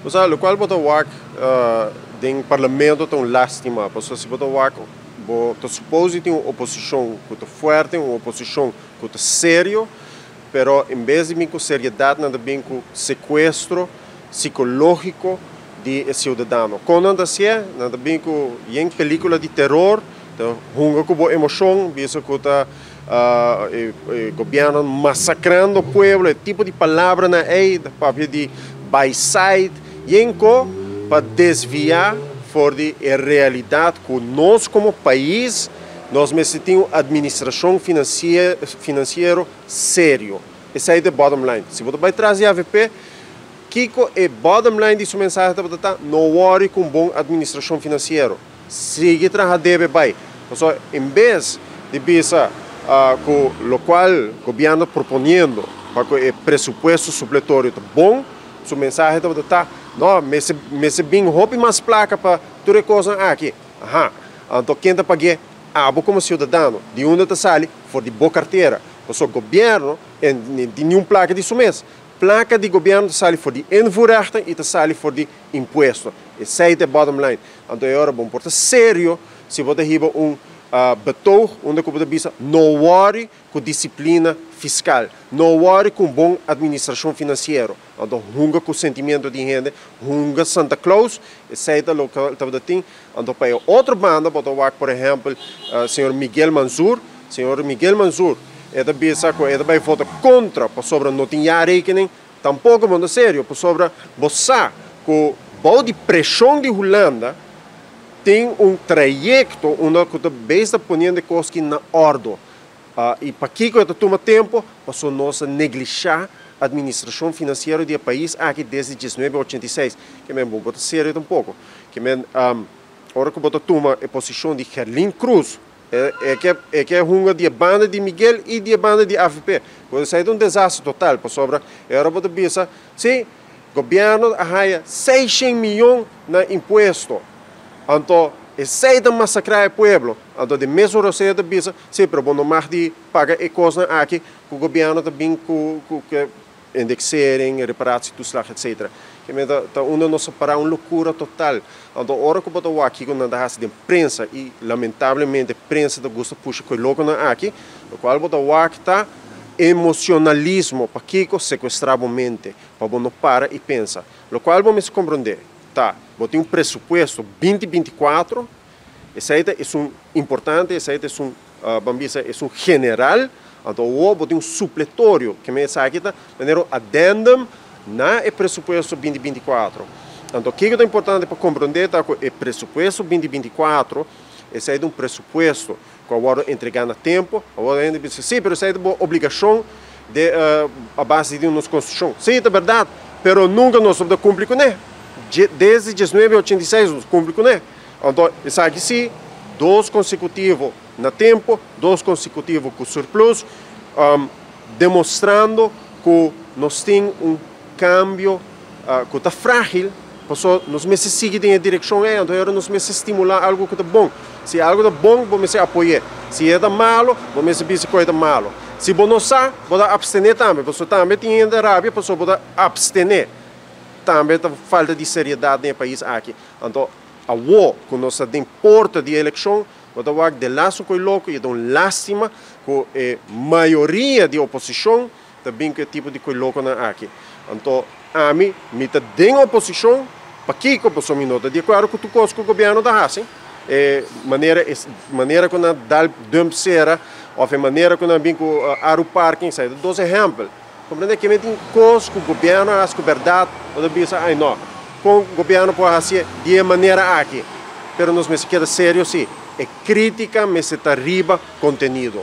O sea, lo cual bota wak den parlamento tão lástima, porque se bota wak bota supose tem uma oposição que é forte, uma oposição que é sério, pero em vez de vir com seriedade, nada bem com sequestro psicológico de cidadão. Quando anda assim, nada bem com em película de terror, então hunga com boa emoção, visto que tá governo massacrando o povo, tipo de palavra na papel de by side, para desviar for de realidade que nós como país nós necessitamos administração financeira sério. Esse é o bottom line. Se você vai trazer a AVP, Kiko é bottom line de sua mensagem tá não worry com bom administração financeira. Siga trabalhando deve vai. Então, em vez de pensar com o qual o governo propondo para que o presupuesto supletório tá bom, sua mensagem tá não, mas bem roupa mais placa para toda coisa aqui. Então quem está pagando como cidadão de onde está sali for de boa carteira. O governo de nenhum placa de mês. Placa de governo está sali for de invoerrechten e está sali for de imposto. Esse é o bottom line. Então é hora bom porta sério se você riba betoog onde você bisa não worry com disciplina fiscal, não worry com boa administração financeira. Então, hunga com sentimento de gente, hunga Santa Claus, esse é o local que tem. Então, para outra banda, por exemplo, senhor Miguel Mansour, ele bisa que ele vai votar contra, por sobre não tinha rekening, tampouco muito sério, por sobre você com a de pressão de Holanda, tem trajeto onde você está pondo coisas na ordem. E para que isso toma tempo, para nós negligenciar a administração financeira do país aqui desde 1986, que é bom sério um pouco. Que hora que você toma a posição de Gerlin Cruz, é que é uma de banda de Miguel e de banda de AFP. Você é um desastre total, por sobre era você pensa, se o governo arraia 600 milhões na imposto. Então, esse de massacrar o povo. Então, de mesmo você de bisa, sempre bom mais de pagar e coisas aqui, que o governo também com indexarem, reparação, etc. Que está onde nós para uma loucura total. Então, a hora que eu estou aqui com a de imprensa e lamentavelmente a imprensa da gosta puxa que louco aqui, o qual eu estou aqui está emocionalismo para que sequestrar a mente, para não para e pensa. O qual vamos compreender. Tá, botei um presupuesto 2024, esse aí é importante, esse aí é general, então eu botei um supletório, que me sai aqui, maneiro addendum na presupuesto 2024. Então, o que é importante para compreender é que o presupuesto 2024, esse aí é um presupuesto que agora entregar no tempo, agora ainda diz, sim, mas esse aí é uma obrigação de, a base de uma construção. Sim, é verdade, mas nunca nós vamos cumprir com ele. Desde 1986, nós cumprimos com ele. Então, isso aqui sim, 2 consecutivos no tempo, 2 consecutivos com surplus, demonstrando que nós temos um câmbio que está frágil, porque nós necessitamos em direção então nós necessitamos estimular algo que está bom. Se algo está bom, vamos apoiar. Se é malo, vamos ver se é malo. Se não sabe, vamos abstener também, porque também tem rábia, porque vamos abstener. Também tem falta de seriedade no país aqui. Então, a que nós temos porta de eleição, vamos de laço com o louco e dão lástima com a maioria de oposição também que tipo de coisa louco aqui. Então, a mim, me tem oposição, para que a oposição me nota de acordo com o que o governo dá, assim. Maneira que nós dá dump serra, ou a maneira que nós vem com o parking, sai 2 exemplos. Compreende que tem coisas que o governo faz com verdade, ou pensa, não, com o governo pode fazer de maneira aqui. Mas nós me queda sério, sim, é crítica, mas está arriba contenido.